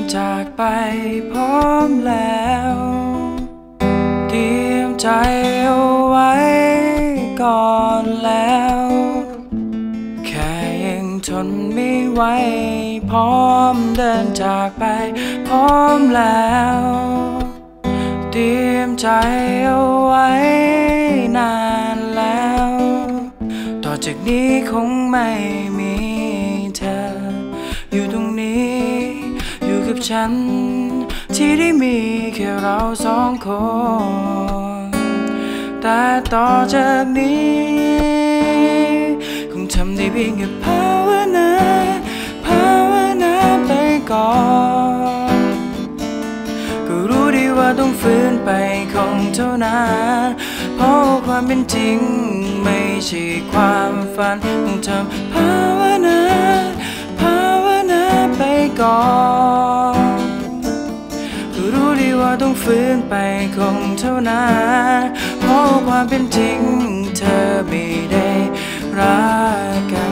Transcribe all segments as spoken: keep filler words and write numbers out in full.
จากไปพร้อมแล้วเตรียมใจเอาไว้ก่อนแล้วแค่ยังทนไม่ไหวพร้อมเดินจากไปพร้อมแล้วเตรียมใจเอาไว้นานแล้วต่อจากนี้คงไม่มีเธออยู่ตรงนี้อยู่กับฉันที่ได้มีแค่เราสองคนแต่ต่อจากนี้คงทำได้เพียงแค่ภาวนาภาวนาไปก่อนก็รู้ดีว่าต้องฝืนไปคงเท่านั้นเพราะความเป็นจริงไม่ใช่ความฝันต้องทำภาวนาภาวนาไปก่อนก็รู้ดีว่าต้องฝืนไปคงเท่านั้นเพราะความเป็นจริงเธอไม่ได้รักกัน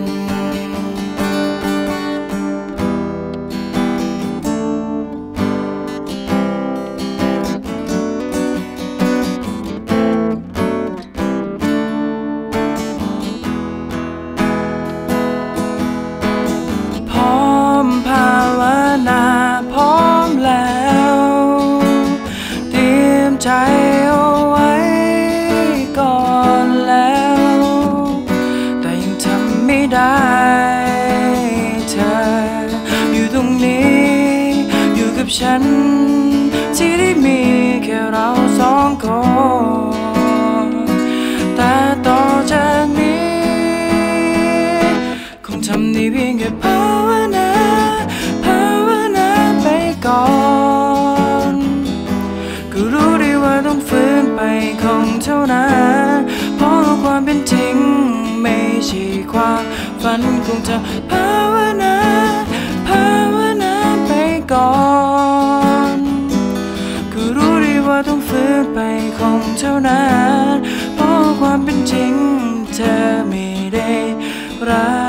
ใจเอาไว้ก่อนแล้วแต่ยังทำไม่ได้เธออยู่ตรงนี้อยู่กับฉันที่ได้มีแค่เราสองคนแต่ต่อจากนี้คงทำได้เพียงแค่ภาวนาภาวนาไปก่อนก็รู้ดีว่าต้องฝืนไปคงเท่านั้นเพราะความเป็นจริงไม่ใช่ความฝันคงจะภาวนาภาวนาไปก่อนก็รู้ดีว่าต้องฝืนไปคงเท่านั้นเพราะความเป็นจริงเธอไม่ได้รัก